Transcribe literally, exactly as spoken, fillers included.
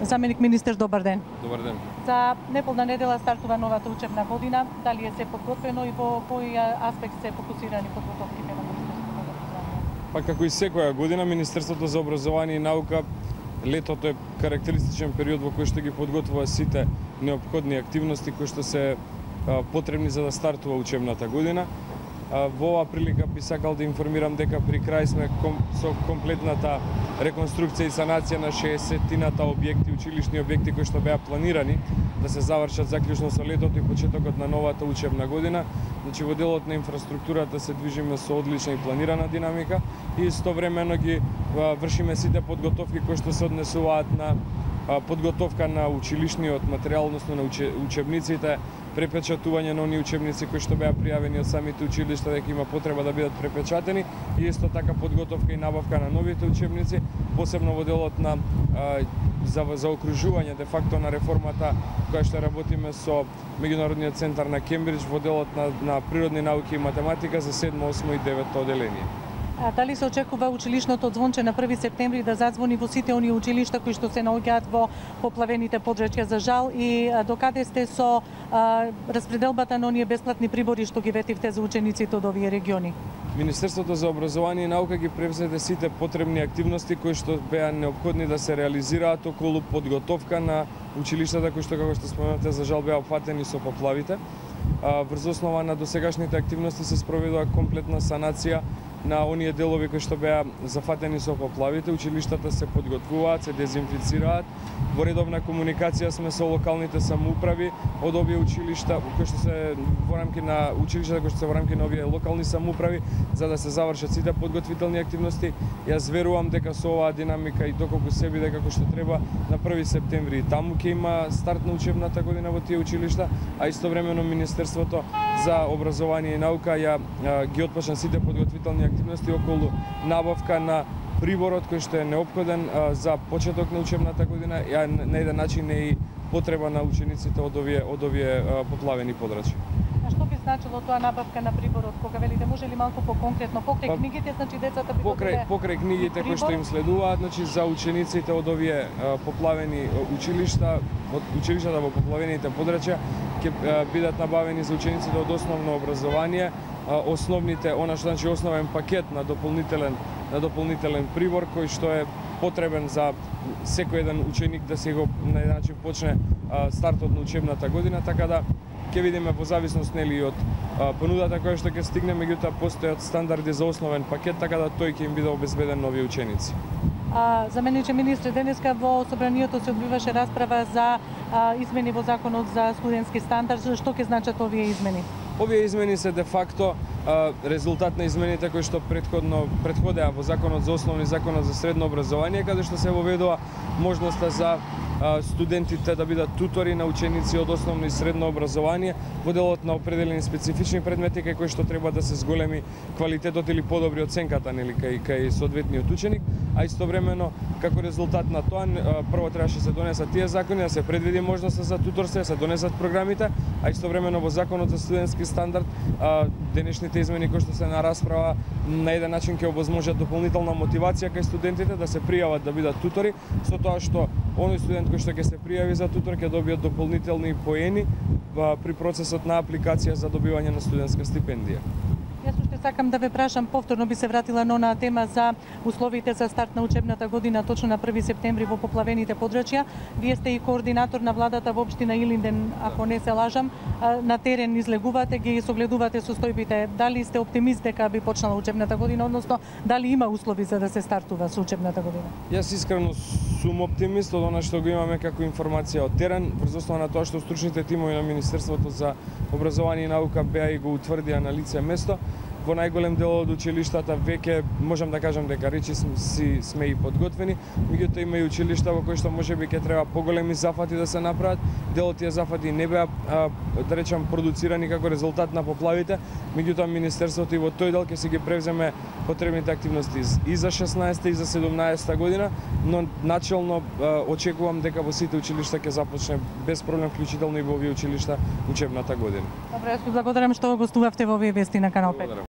Заменик министер, добар ден. Добар ден. За неполна недела стартува новата учебна година. Дали е се подготвено и во кои аспект се фокусирани подготовките на Министерството за образование? Па како и секоја година, Министерството за образование и наука летото е карактеристичен период во кој што ги подготвува сите неопходни активности кои што се а, потребни за да стартува учебната година. А, во оваа прилика би сакал да информирам дека при крај сме ком, со комплетната реконструкција и санација на шеесеттината објекти, училишни објекти кои што беа планирани да се завршат заклучно со летото и почетокот на новата учебна година. Значи во делот на инфраструктурата се движиме со одлична и планирана динамика и истовремено ги а, вршиме сите подготовки кои што се однесуваат на а, подготовка на училишниот материјал, односно на уче, учебниците, препечатување на оние учебници кои што беа пријавени од самите училишта дека има потреба да бидат препечатени и исто така подготовка и набавка на новите учебници, посебно во делот на а, за заокружување де факто на реформата која што работиме со Меѓународниот центар на Кембридж во делот на, на природни науки и математика за седмо, осмо и девето оделение. А дали се очекува училишното звонче на први септември да зазвони во сите оние училишта кои што се наоѓаат во поплавените подрачја за жал и а, докаде сте со а, распределбата на оние бесплатни прибори што ги ветивте за учениците од овие региони? Министерството за образование и наука ги превзеде сите потребни активности кои што беа неопходни да се реализираат околу подготовка на училиштата кои што, како што споменавте, за жал беа опфатени со поплавите. Врз основа на досегашните активности се спроведува комплетна санација на оние делови кои што беа зафатени со поплавите. Училиштата се подготвуваат, се дезинфицираат. Во редовна комуникација сме со локалните самоуправи од овие училишта кои што се во рамки на училиштата кои што се во рамки на овие локални самоуправи за да се завршат сите подготвителни активности. Јас верувам дека со оваа динамика и доколку се биде како што треба на први септември таму ќе има старт на учебната година во тие училишта, а истовремено Министерството за образование и наука ја, ја ги отпочна сите подготвителни активности околу набавка на приборот кој што е неопходен а, за почеток на учебната година, ја на еден начин е и потреба на учениците од овие од овие а, поплавени подрачја. А што би значило тоа набавка на приборот? Кога велите, може ли малку поконкретно покрај па, книгите, значи децата би покрај покрај книгите кои што им следуваат, значи за учениците од овие а, поплавени училишта, од училиштата во поплавените подрачја ќе бидат набавени за учениците од основно образование основните, она што значи основен пакет на дополнителен на дополнителен прибор кој што е потребен за секој еден ученик да се го на еден начин почне а, стартот на учебната година, така да ќе видиме во зависност нели од а, понудата која што ќе стигне, меѓутоа постојат стандарди за основен пакет, така да тој ќе им биде обезбеден нови ученици. А, замениче министре, денеска во собранието се одбиваше расправа за а, измени во законот за студентски стандард. Што ќе значат овие измени? Овие измени се де факто а, резултат на измените кои што претходно претходеа во законот за основни, законот за средно образование, каде што се воведува можноста за а, студентите да бидат тутори на ученици од основно и средно образование во делот на определени специфични предмети кај кои што треба да се зголеми квалитетот или подобри оценката нели кај кај соодветниот ученик, а истовремено како резултат на тоа прво требаше да се донесат тие закони, да се предвиди можноста за туторство, да се донесат програмите, а истовремено во законот за студентски стандард денешните измени кои што се на расправа на еден начин ќе овозможат дополнителна мотивација кај студентите да се пријават да бидат тутори, со тоа што оној студент кој што ќе се пријави за тутор ќе добие дополнителни поени при процесот на апликација за добивање на студентска стипендија. Јас уште сакам да ве прашам, повторно би се вратила на онаа тема за условите за старт на учебната година точно на први септември во поплавените подрачја. Вие сте и координатор на владата во општина Илинден, ако не се лажам, на терен излегувате, ги согледувате состојбите. Дали сте оптимист дека би почнала учебната година, односно дали има услови за да се стартува со учебната година? Јас искрено сум оптимист од она што го имаме како информација од терен, врз основа на тоа што стручните тимови на Министерството за образование и наука беа и го утврдија на лице место. Во најголем дел од училиштата веќе можам да кажам дека речи си сме и подготвени, меѓутоа има и училишта во кои што можеби ќе треба поголеми зафати да се направат. Дел од тие зафати не беа да речам продуцирани како резултат на поплавите, меѓутоа Министерството и во тој дел ќе си ги превземе потребните активности и за шеснаесетта и за седумнаесетта година, но начелно очекувам дека во сите училишта ќе започне без проблем, вклучително и во овие училишта, учебната година. Добре, јас ви благодарам што гостувавте во овие вести на Канал пет.